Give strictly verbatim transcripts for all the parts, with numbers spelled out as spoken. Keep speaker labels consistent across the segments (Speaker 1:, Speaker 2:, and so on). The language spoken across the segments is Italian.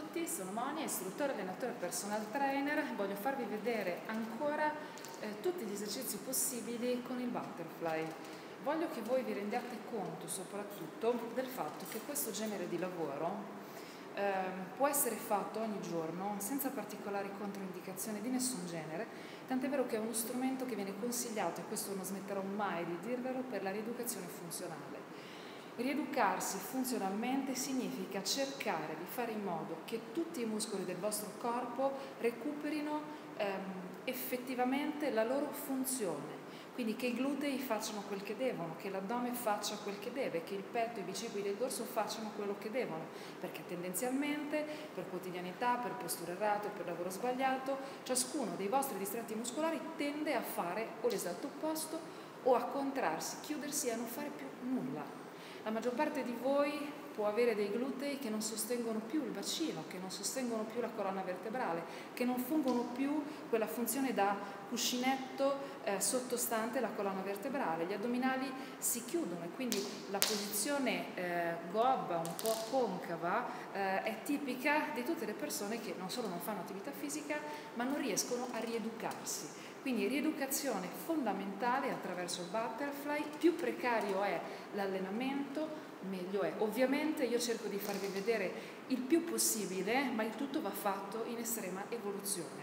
Speaker 1: tutti, sono Monia, istruttore, allenatore, personal trainer. Voglio farvi vedere ancora eh, tutti gli esercizi possibili con il butterfly. Voglio che voi vi rendiate conto soprattutto del fatto che questo genere di lavoro eh, può essere fatto ogni giorno senza particolari controindicazioni di nessun genere, tant'è vero che è uno strumento che viene consigliato, e questo non smetterò mai di dirvelo, per la rieducazione funzionale. Rieducarsi funzionalmente significa cercare di fare in modo che tutti i muscoli del vostro corpo recuperino ehm, effettivamente la loro funzione, quindi che i glutei facciano quel che devono, che l'addome faccia quel che deve, che il petto e i bicipiti del dorso facciano quello che devono, perché tendenzialmente per quotidianità, per posture errate, per lavoro sbagliato, ciascuno dei vostri distretti muscolari tende a fare o l'esatto opposto o a contrarsi, chiudersi e a non fare più nulla. La maggior parte di voi può avere dei glutei che non sostengono più il bacino, che non sostengono più la colonna vertebrale, che non fungono più quella funzione da cuscinetto eh, sottostante la colonna vertebrale. Gli addominali si chiudono e quindi la posizione eh, gobba, un po' concava, eh, è tipica di tutte le persone che non solo non fanno attività fisica, ma non riescono a rieducarsi. Quindi rieducazione fondamentale attraverso il butterfly. Più precario è l'allenamento, meglio è. Ovviamente io cerco di farvi vedere il più possibile, ma il tutto va fatto in estrema evoluzione.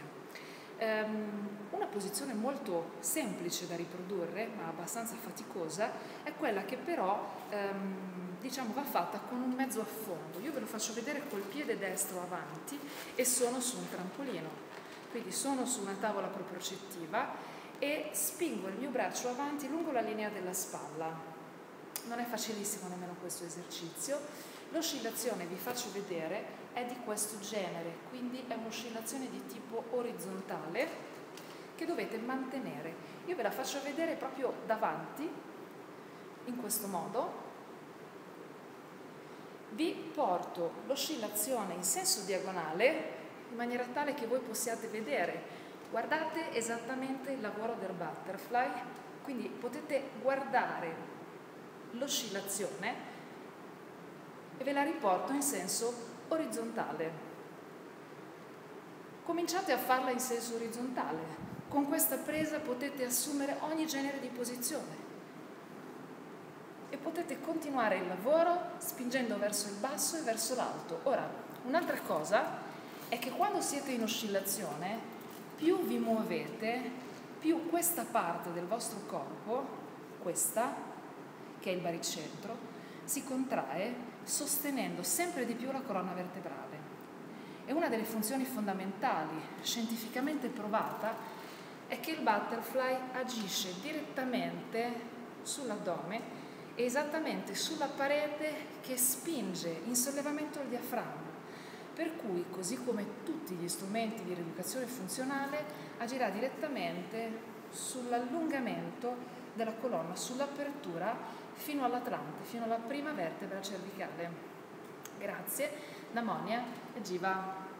Speaker 1: Um, una posizione molto semplice da riprodurre, ma abbastanza faticosa, è quella che però um, diciamo va fatta con un mezzo affondo. Io ve lo faccio vedere col piede destro avanti e sono su un trampolino. Quindi sono su una tavola propriocettiva e spingo il mio braccio avanti lungo la linea della spalla. Non è facilissimo nemmeno questo esercizio. L'oscillazione, vi faccio vedere, è di questo genere, quindi è un'oscillazione di tipo orizzontale che dovete mantenere. Io ve la faccio vedere proprio davanti, in questo modo. Vi porto l'oscillazione in senso diagonale, in maniera tale che voi possiate vedere, guardate esattamente il lavoro del butterfly, quindi potete guardare l'oscillazione e ve la riporto in senso orizzontale. Cominciate a farla in senso orizzontale, con questa presa potete assumere ogni genere di posizione e potete continuare il lavoro spingendo verso il basso e verso l'alto. Ora, un'altra cosa è che quando siete in oscillazione, più vi muovete, più questa parte del vostro corpo, questa, che è il baricentro, si contrae sostenendo sempre di più la colonna vertebrale. E una delle funzioni fondamentali, scientificamente provata, è che il butterfly agisce direttamente sull'addome e esattamente sulla parete che spinge in sollevamento il diaframma. Per cui, così come tutti gli strumenti di rieducazione funzionale, agirà direttamente sull'allungamento della colonna, sull'apertura fino all'atlante, fino alla prima vertebra cervicale. Grazie, da Monia e Jiva.